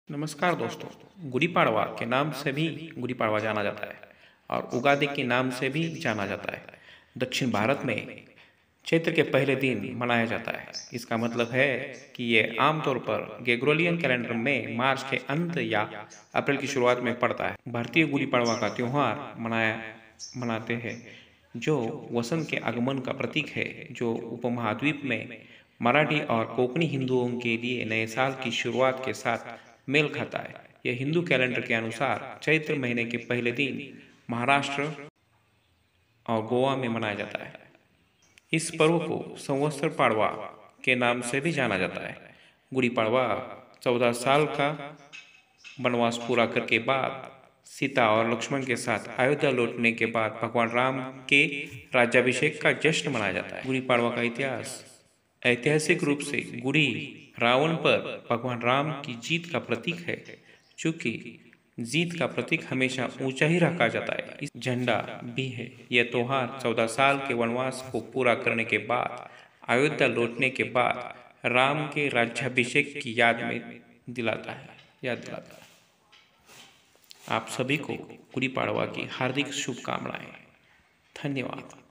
नमस्कार दोस्तों। गुड़ी पाड़वा के नाम से भी गुड़ी पाड़वा जाना जाता है और उगादि के नाम से भी जाना जाता है। दक्षिण भारत में चैत्र के पहले दिन मनाया जाता है। इसका मतलब है कि ये आमतौर पर ग्रेगोरियन कैलेंडर में मार्च के अंत या अप्रैल की शुरुआत में पड़ता है। भारतीय गुड़ी पाड़वा का त्यौहार मनाते हैं जो वसंत के आगमन का प्रतीक है, जो उपमहाद्वीप में मराठी और कोंकणी हिंदुओं के लिए नए साल की शुरुआत के साथ मेल खाता है। यह हिंदू कैलेंडर के अनुसार चैत्र महीने के पहले दिन महाराष्ट्र और गोवा में मनाया जाता है। इस पर्व को संवत्सर पाड़वा के नाम से भी जाना जाता है। गुड़ी पाड़वा 14 साल का वनवास पूरा करके बाद सीता और लक्ष्मण के साथ अयोध्या लौटने के बाद भगवान राम के राज्याभिषेक का जश्न मनाया जाता है। गुड़ी पाड़वा का इतिहास ऐतिहासिक रूप से गुड़ी रावण पर भगवान राम की जीत का प्रतीक है। चूंकि जीत का प्रतीक हमेशा ऊंचा ही रखा जाता है, इस झंडा भी है। यह त्योहार 14 साल के वनवास को पूरा करने के बाद अयोध्या लौटने के बाद राम के राज्याभिषेक की याद दिलाता है। आप सभी को गुड़ी पाड़वा की हार्दिक शुभकामनाएं। धन्यवाद।